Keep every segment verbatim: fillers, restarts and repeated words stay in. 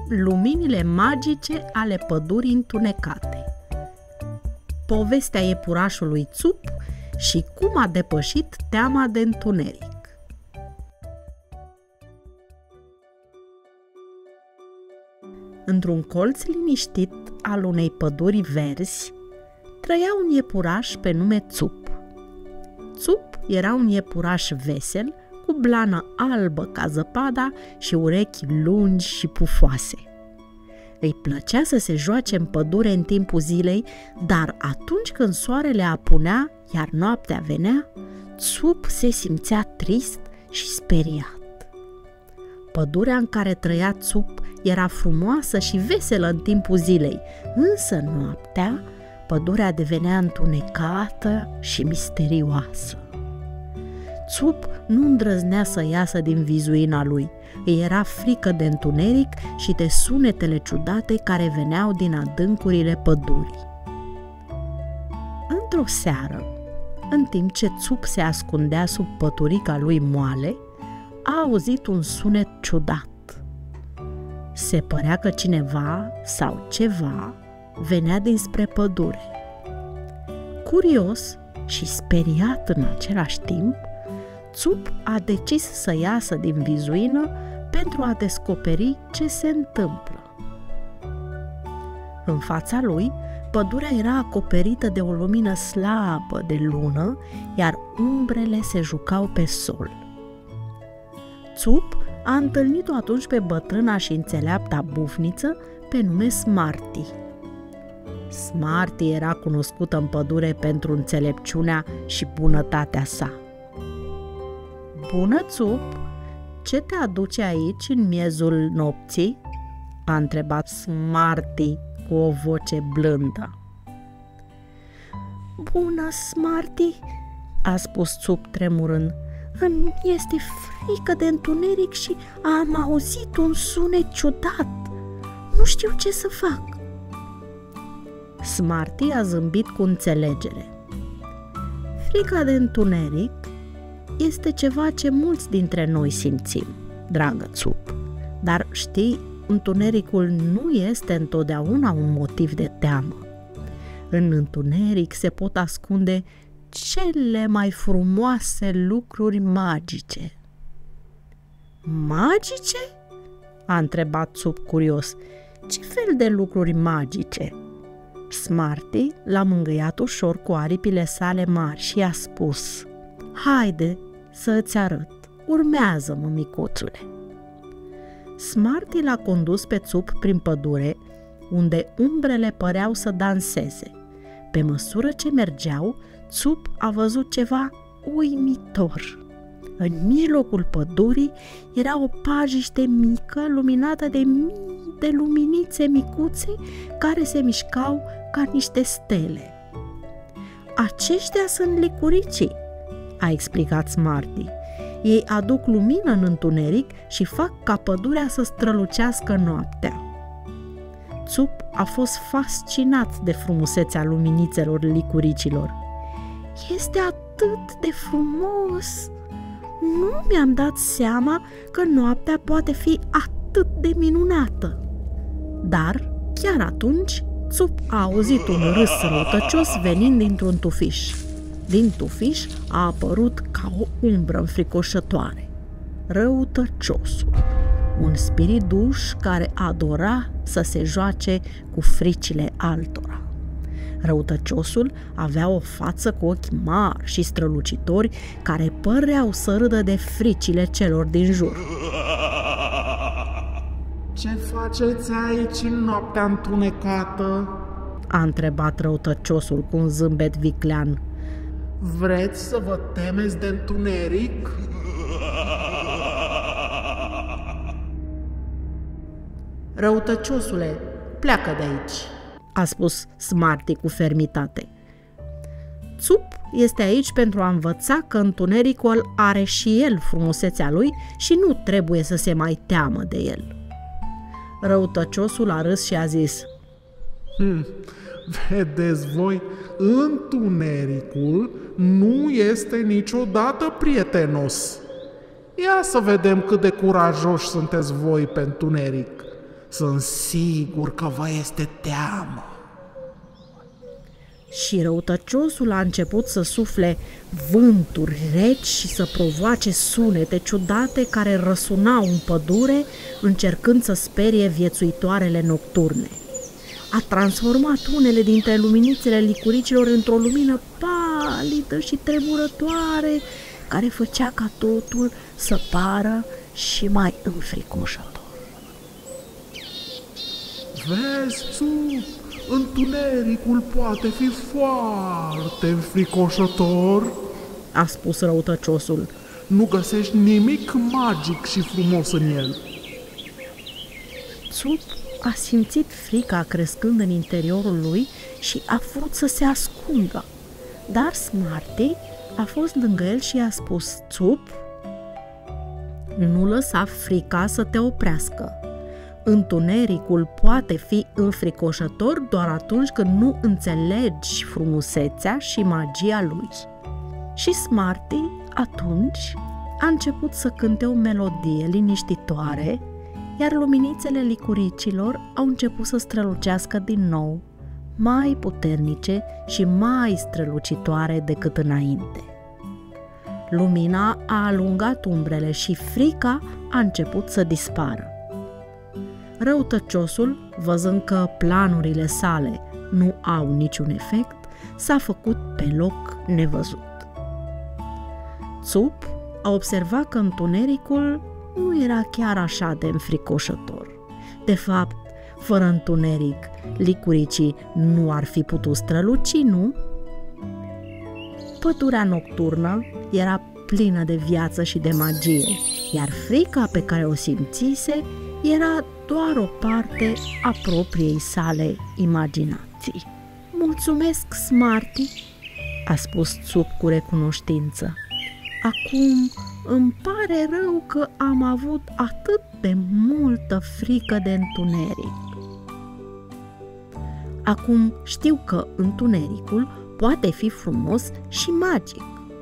Luminile magice ale pădurii întunecate. Povestea iepurașului Țup și cum a depășit teama de întuneric. Într-un colț liniștit al unei păduri verzi, trăia un iepuraș pe nume Țup. Țup era un iepuraș vesel, cu blană albă ca zăpada și urechi lungi și pufoase. Îi plăcea să se joace în pădure în timpul zilei, dar atunci când soarele apunea, iar noaptea venea, Țup se simțea trist și speriat. Pădurea în care trăia Țup era frumoasă și veselă în timpul zilei, însă noaptea pădurea devenea întunecată și misterioasă. Țup nu îndrăznea să iasă din vizuina lui. Îi era frică de întuneric și de sunetele ciudate care veneau din adâncurile pădurii. Într-o seară, în timp ce Țup se ascundea sub păturica lui moale, a auzit un sunet ciudat. Se părea că cineva sau ceva venea dinspre pădure. Curios și speriat în același timp, Țup a decis să iasă din vizuină pentru a descoperi ce se întâmplă. În fața lui, pădurea era acoperită de o lumină slabă de lună, iar umbrele se jucau pe sol. Țup a întâlnit-o atunci pe bătrâna și înțeleapta bufniță pe nume Smarty. Smarty era cunoscută în pădure pentru înțelepciunea și bunătatea sa. "Bună, Țup, ce te aduce aici în miezul nopții?" a întrebat Smarty cu o voce blândă. "Bună, Smarty," a spus Țup tremurând. "Îmi este frică de întuneric și am auzit un sunet ciudat. Nu știu ce să fac." Smarty a zâmbit cu înțelegere. "Frica de întuneric este ceva ce mulți dintre noi simțim, dragă Țup. Dar știi, întunericul nu este întotdeauna un motiv de teamă. În întuneric se pot ascunde cele mai frumoase lucruri magice." "Magice?" a întrebat Țup curios. "Ce fel de lucruri magice?" Smarty l-a mângâiat ușor cu aripile sale mari și i-a spus: "Haide să îți arăt, urmează-mă, micuțule." Smarty l-a condus pe Țup prin pădure, unde umbrele păreau să danseze. Pe măsură ce mergeau, Țup a văzut ceva uimitor. În mijlocul pădurii era o pajiște mică, luminată de mii de luminițe micuțe care se mișcau ca niște stele. "Aceștia sunt licuricii," a explicat Smarty. "Ei aduc lumină în întuneric și fac ca pădurea să strălucească noaptea." Țup a fost fascinat de frumusețea luminițelor licuricilor. "Este atât de frumos! Nu mi-am dat seama că noaptea poate fi atât de minunată." Dar, chiar atunci, Țup a auzit un râs răutăcios venind dintr-un tufiș. Din tufiș a apărut ca o umbră înfricoșătoare. Răutăciosul, un spirit duș care adora să se joace cu fricile altora. Răutăciosul avea o față cu ochi mari și strălucitori care păreau să râdă de fricile celor din jur. "Ce faceți aici în noaptea întunecată?" a întrebat răutăciosul cu un zâmbet viclean. "Vreți să vă temeți de întuneric?" "Răutăciosule, pleacă de aici," a spus Smarty cu fermitate. "Țup este aici pentru a învăța că întunericul are și el frumusețea lui și nu trebuie să se mai teamă de el." Răutăciosul a râs și a zis: hm, "Vedeți voi, întunericul nu este niciodată prietenos. Ia să vedem cât de curajoși sunteți voi pe întuneric. Sunt sigur că vă este teamă. Și răutăciosul a început să sufle vânturi reci și să provoace sunete ciudate care răsunau în pădure, încercând să sperie viețuitoarele nocturne. A transformat unele dintre luminițele licuricilor într-o lumină palidă și tremurătoare, care făcea ca totul să pară și mai înfricoșător. Vezi, Țup, întunericul poate fi foarte înfricoșător, a spus răutăciosul. Nu găsești nimic magic și frumos în el. Țup a simțit frica crescând în interiorul lui și a vrut să se ascundă. Dar Smarty a fost lângă el și i-a spus: Țup, nu lăsa frica să te oprească. Întunericul poate fi înfricoșător doar atunci când nu înțelegi frumusețea și magia lui. Și Smarty atunci a început să cânte o melodie liniștitoare, iar luminițele licuricilor au început să strălucească din nou, mai puternice și mai strălucitoare decât înainte. Lumina a alungat umbrele și frica a început să dispară. Răutăciosul, văzând că planurile sale nu au niciun efect, s-a făcut pe loc nevăzut. Țup a observat că întunericul nu era chiar așa de înfricoșător. De fapt, fără întuneric, licuricii nu ar fi putut străluci, nu? Pădurea nocturnă era plină de viață și de magie, iar frica pe care o simțise era doar o parte a propriei sale imaginații. Mulțumesc, Smarty, a spus Țup cu recunoștință. Acum îmi pare rău că am avut atât de multă frică de întuneric. Acum știu că întunericul poate fi frumos și magic.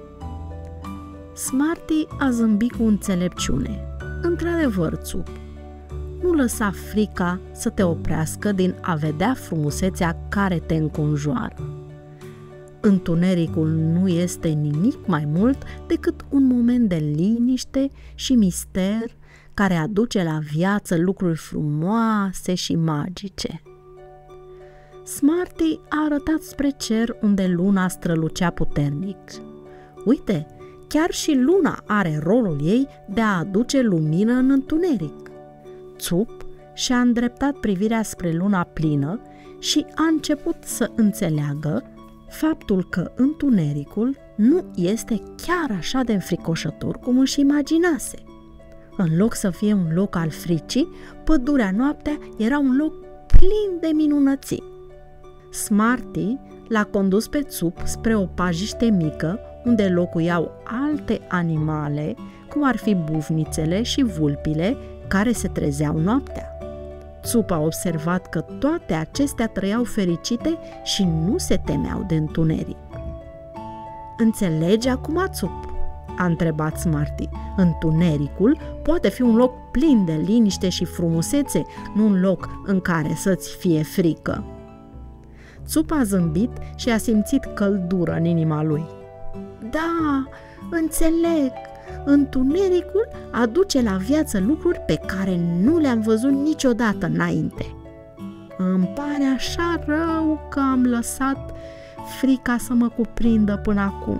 Smarty a zâmbit cu înțelepciune. Într-adevăr, Țup, nu lăsa frica să te oprească din a vedea frumusețea care te înconjoară. Întunericul nu este nimic mai mult decât un moment de liniște și mister care aduce la viață lucruri frumoase și magice. Smarty a arătat spre cer unde luna strălucea puternic. Uite, chiar și luna are rolul ei de a aduce lumină în întuneric. Țup și-a îndreptat privirea spre luna plină și a început să înțeleagă faptul că întunericul nu este chiar așa de înfricoșător cum își imaginase. În loc să fie un loc al fricii, pădurea noaptea era un loc plin de minunății. Smarty l-a condus pe Țup spre o pajiște mică unde locuiau alte animale, cum ar fi bufnițele și vulpile care se trezeau noaptea. Țup a observat că toate acestea trăiau fericite și nu se temeau de întuneric. Înțelegi acum, Țup? A întrebat Smarty. Întunericul poate fi un loc plin de liniște și frumusețe, nu un loc în care să-ți fie frică. Țup a zâmbit și a simțit căldură în inima lui. Da, înțeleg. Întunericul aduce la viață lucruri pe care nu le-am văzut niciodată înainte. Îmi pare așa rău că am lăsat frica să mă cuprindă până acum.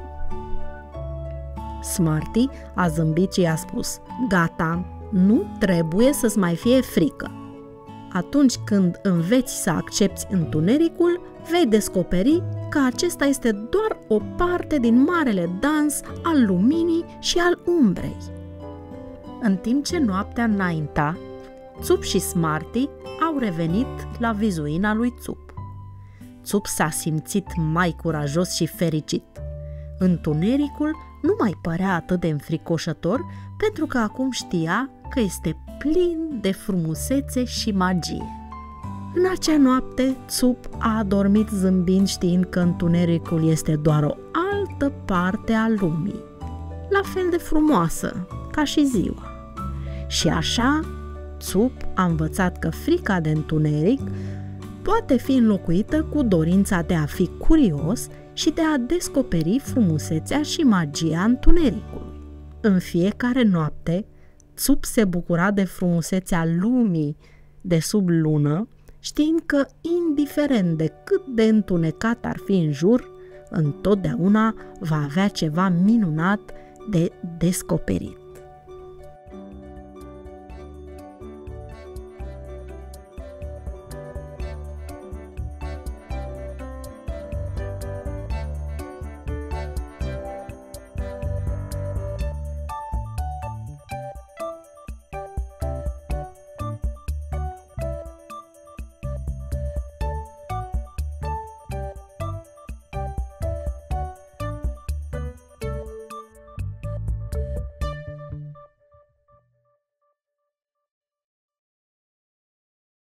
Smarty a zâmbit și i-a spus: gata, nu trebuie să-ți mai fie frică. Atunci când înveți să accepti întunericul, vei descoperi că acesta este doar o parte din marele dans al luminii și al umbrei. În timp ce noaptea înainta, Țup și Smarty au revenit la vizuina lui Țup. Țup s-a simțit mai curajos și fericit. Întunericul nu mai părea atât de înfricoșător pentru că acum știa că este plin de frumusețe și magie. În acea noapte, Țup a adormit zâmbind, știind că întunericul este doar o altă parte a lumii, la fel de frumoasă ca și ziua. Și așa Țup a învățat că frica de întuneric poate fi înlocuită cu dorința de a fi curios și de a descoperi frumusețea și magia întunericului. În fiecare noapte, Țup se bucura de frumusețea lumii de sub lună, știind că, indiferent de cât de întunecat ar fi în jur, întotdeauna va avea ceva minunat de descoperit.